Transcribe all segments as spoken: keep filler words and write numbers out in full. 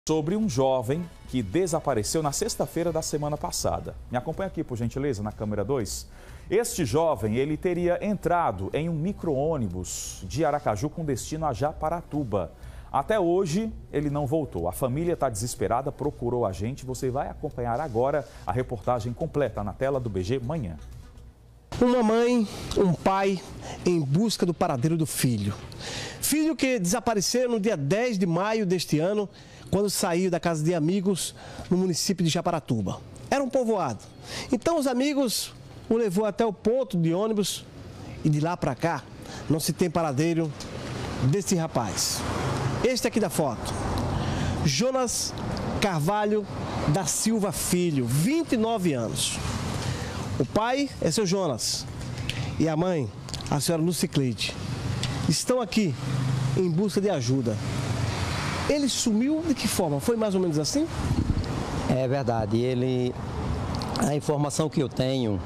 Sobre um jovem que desapareceu na sexta-feira da semana passada. Me acompanha aqui, por gentileza, na câmera dois. Este jovem, ele teria entrado em um micro-ônibus de Aracaju com destino a Japaratuba. Até hoje, ele não voltou. A família está desesperada, procurou a gente. Você vai acompanhar agora a reportagem completa na tela do B G Manhã. Uma mãe, um pai em busca do paradeiro do filho. Filho que desapareceu no dia dez de maio deste ano, quando saiu da casa de amigos no município de Japaratuba. Era um povoado. Então os amigos o levou até o ponto de ônibus e de lá para cá não se tem paradeiro desse rapaz. Este aqui da foto, Jonas Carvalho da Silva Filho, vinte e nove anos. O pai é seu Jonas e a mãe, a senhora Lucicleide, estão aqui em busca de ajuda. Ele sumiu de que forma? Foi mais ou menos assim? É verdade. Ele, a informação que eu tenho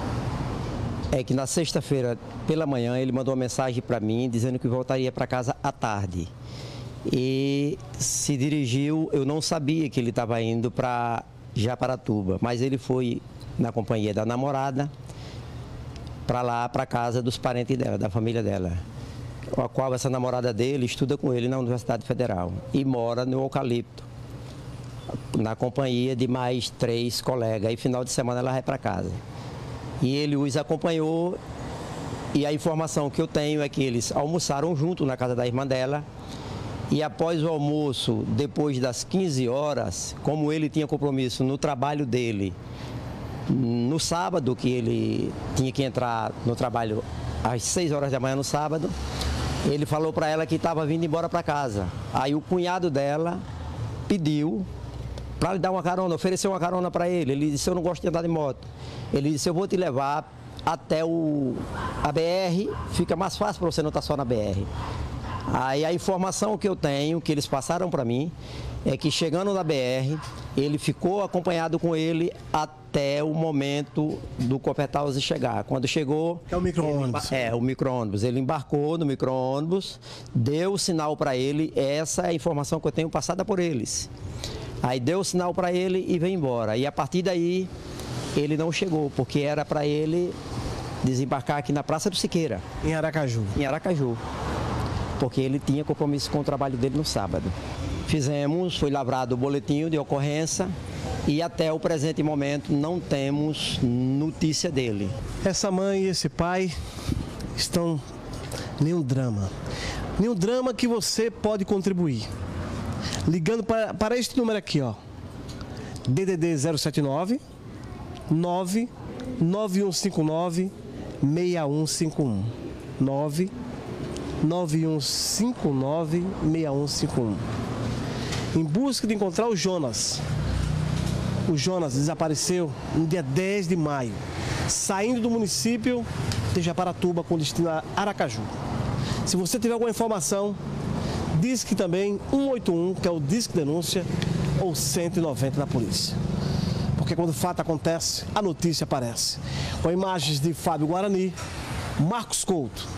é que na sexta-feira pela manhã ele mandou uma mensagem para mim dizendo que voltaria para casa à tarde. E se dirigiu, eu não sabia que ele estava indo para Japaratuba, mas ele foi na companhia da namorada para lá, para casa dos parentes dela, da família dela, a qual essa namorada dele estuda com ele na Universidade Federal e mora no Eucalipto, na companhia de mais três colegas. E final de semana ela vai para casa. E ele os acompanhou e a informação que eu tenho é que eles almoçaram junto na casa da irmã dela. E após o almoço, depois das quinze horas, como ele tinha compromisso no trabalho dele, no sábado, que ele tinha que entrar no trabalho às seis horas da manhã no sábado, ele falou para ela que estava vindo embora para casa. Aí o cunhado dela pediu para lhe dar uma carona, ofereceu uma carona para ele. Ele disse: eu não gosto de andar de moto. Ele disse: eu vou te levar até o, a B R, fica mais fácil para você não estar só na B R. Aí a informação que eu tenho, que eles passaram para mim, é que chegando na B R, ele ficou acompanhado com ele até o momento do Copperthouse chegar. Quando chegou... É o micro-ônibus. É, o micro-ônibus. Ele embarcou no micro-ônibus, deu o sinal para ele, essa é a informação que eu tenho passada por eles. Aí deu o sinal para ele e veio embora. E a partir daí, ele não chegou, porque era para ele desembarcar aqui na Praça do Siqueira. Em Aracaju. Em Aracaju. Porque ele tinha compromisso com o trabalho dele no sábado. Fizemos, foi lavrado o boletim de ocorrência e até o presente momento não temos notícia dele. Essa mãe e esse pai estão em um drama. Em um drama que você pode contribuir. Ligando para, para este número aqui, ó. D D D zero sete nove, nove nove um cinco nove, seis um cinco um. nove nove um cinco nove, seis um cinco um. Em busca de encontrar o Jonas. O Jonas desapareceu no dia dez de maio, saindo do município de Japaratuba com destino a Aracaju. Se você tiver alguma informação, disque também um oito um, que é o disque denúncia, ou cento e noventa da polícia. Porque quando o fato acontece, a notícia aparece. Com imagens de Fábio Guarani, Marcos Couto.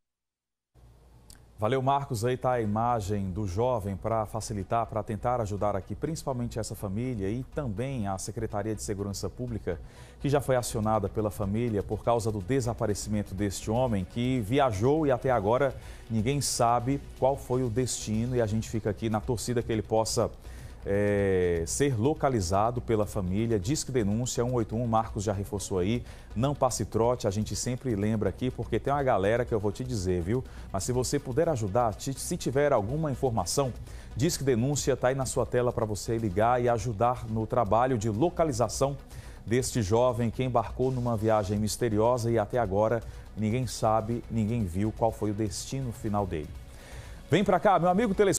Valeu, Marcos. Aí está a imagem do jovem para facilitar, para tentar ajudar aqui, principalmente essa família e também a Secretaria de Segurança Pública, que já foi acionada pela família por causa do desaparecimento deste homem que viajou e até agora ninguém sabe qual foi o destino e a gente fica aqui na torcida que ele possa É, ser localizado pela família. Disque denúncia um oito um, Marcos já reforçou aí, não passe trote, a gente sempre lembra aqui, porque tem uma galera que eu vou te dizer, viu? Mas se você puder ajudar, se tiver alguma informação, Disque denúncia está aí na sua tela para você ligar e ajudar no trabalho de localização deste jovem que embarcou numa viagem misteriosa e até agora ninguém sabe, ninguém viu qual foi o destino final dele. Vem para cá, meu amigo telespectador.